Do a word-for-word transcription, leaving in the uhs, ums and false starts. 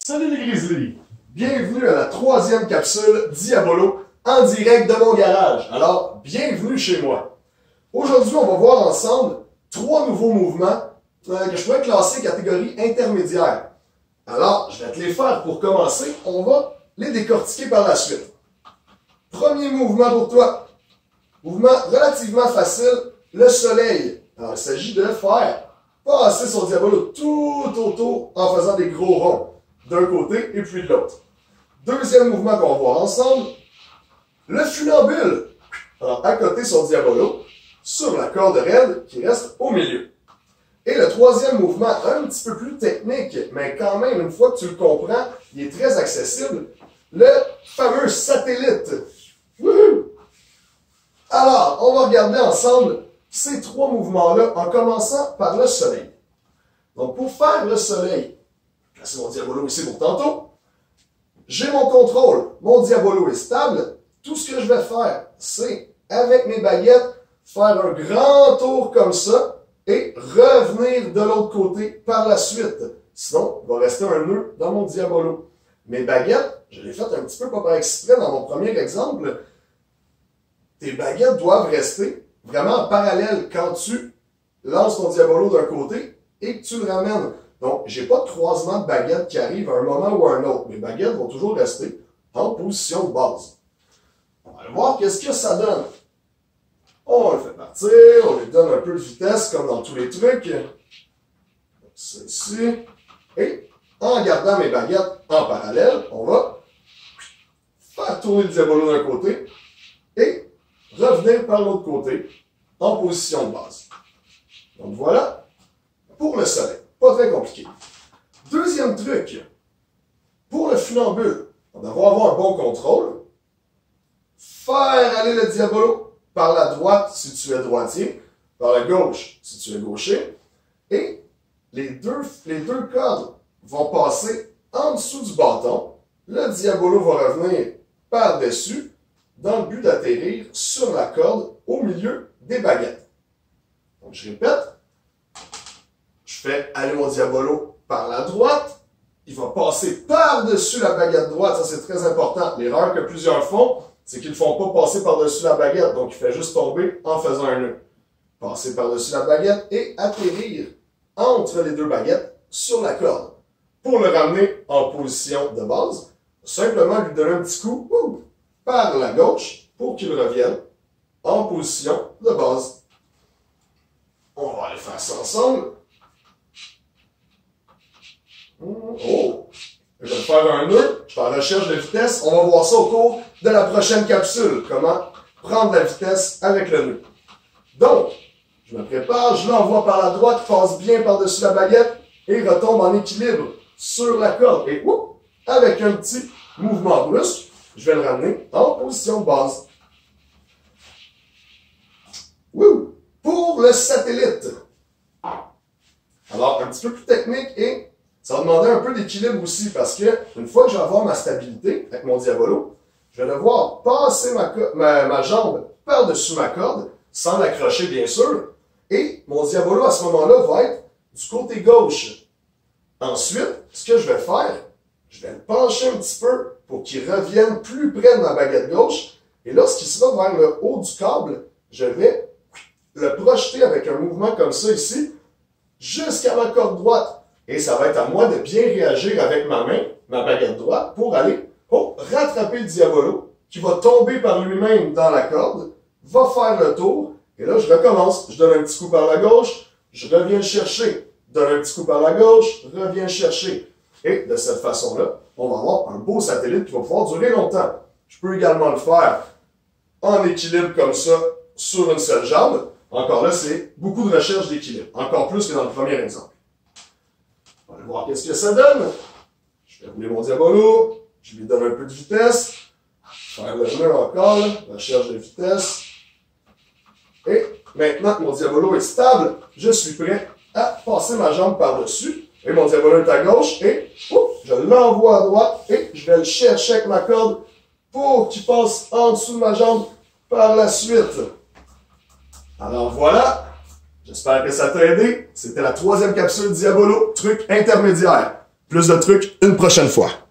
Salut les Grizzlies! Bienvenue à la troisième capsule Diabolo en direct de mon garage. Alors, bienvenue chez moi. Aujourd'hui, on va voir ensemble trois nouveaux mouvements euh, que je pourrais classer catégorie intermédiaire. Alors, je vais te les faire pour commencer. On va les décortiquer par la suite. Premier mouvement pour toi. Mouvement relativement facile, le soleil. Alors, il s'agit de faire passer son Diabolo tout autour en faisant des gros ronds d'un côté et puis de l'autre. Deuxième mouvement qu'on va voir ensemble, le funambule. Alors, à côté son Diabolo, sur la corde raide qui reste au milieu. Et le troisième mouvement, un petit peu plus technique, mais quand même, une fois que tu le comprends, il est très accessible, le fameux satellite. Wouhou! Alors, on va regarder ensemble ces trois mouvements-là en commençant par le soleil. Donc, pour faire le soleil, placer mon Diabolo ici pour tantôt. J'ai mon contrôle. Mon Diabolo est stable. Tout ce que je vais faire, c'est, avec mes baguettes, faire un grand tour comme ça et revenir de l'autre côté par la suite. Sinon, il va rester un nœud dans mon Diabolo. Mes baguettes, je l'ai fait un petit peu pas par exprès dans mon premier exemple. Tes baguettes doivent rester vraiment en parallèle quand tu lances ton Diabolo d'un côté et que tu le ramènes. Donc, j'ai pas de croisement de baguettes qui arrive à un moment ou à un autre. Mes baguettes vont toujours rester en position de base. On va aller voir qu'est-ce que ça donne. On le fait partir, on lui donne un peu de vitesse comme dans tous les trucs. Ceci. Et en gardant mes baguettes en parallèle, on va faire tourner le Diabolo d'un côté et revenir par l'autre côté en position de base. Donc voilà pour le soleil. Pas très compliqué. Deuxième truc, pour le funambule, on devra avoir un bon contrôle. Faire aller le Diabolo par la droite si tu es droitier, par la gauche si tu es gaucher, et les deux, les deux cordes vont passer en dessous du bâton. Le Diabolo va revenir par-dessus dans le but d'atterrir sur la corde au milieu des baguettes. Donc je répète. Je fais aller mon Diabolo par la droite. Il va passer par-dessus la baguette droite. Ça, c'est très important. L'erreur que plusieurs font, c'est qu'ils ne font pas passer par-dessus la baguette. Donc, il fait juste tomber en faisant un nœud. Passer par-dessus la baguette et atterrir entre les deux baguettes sur la corde. Pour le ramener en position de base, simplement lui donner un petit coup ouh, par la gauche pour qu'il revienne en position de base. On va aller faire ça ensemble. Oh! Je vais faire un nœud, je suis en recherche de vitesse. On va voir ça au cours de la prochaine capsule. Comment prendre la vitesse avec le nœud. Donc, je me prépare, je l'envoie par la droite, passe bien par-dessus la baguette et retombe en équilibre sur la corde. Et oup, avec un petit mouvement brusque, je vais le ramener en position de base. Wouh! Pour le satellite. Alors, un petit peu plus technique et ça va demander un peu d'équilibre aussi parce que une fois que je vais avoir ma stabilité avec mon Diabolo, je vais devoir passer ma, ma, ma jambe par-dessus ma corde, sans l'accrocher bien sûr, et mon Diabolo à ce moment-là va être du côté gauche. Ensuite, ce que je vais faire, je vais le pencher un petit peu pour qu'il revienne plus près de ma baguette gauche, et lorsqu'il sera vers le haut du câble, je vais le projeter avec un mouvement comme ça ici, jusqu'à ma corde droite. Et ça va être à moi de bien réagir avec ma main, ma baguette droite, pour aller oh, rattraper le Diabolo, qui va tomber par lui-même dans la corde, va faire le tour, et là je recommence. Je donne un petit coup par la gauche, je reviens le chercher, donne un petit coup par la gauche, reviens le chercher. Et de cette façon-là, on va avoir un beau satellite qui va pouvoir durer longtemps. Je peux également le faire en équilibre comme ça, sur une seule jambe. Encore là, c'est beaucoup de recherche d'équilibre, encore plus que dans le premier exemple. On va aller voir qu'est-ce que ça donne. Je vais rouler mon Diabolo, je lui donne un peu de vitesse, faire le nœud encore, recherche de vitesse. Et maintenant que mon Diabolo est stable, je suis prêt à passer ma jambe par-dessus. Et mon Diabolo est à gauche et ouf, je l'envoie à droite et je vais le chercher avec ma corde pour qu'il passe en dessous de ma jambe par la suite. Alors voilà, j'espère que ça t'a aidé. C'était la troisième capsule Diabolo, truc intermédiaire. Plus de trucs une prochaine fois.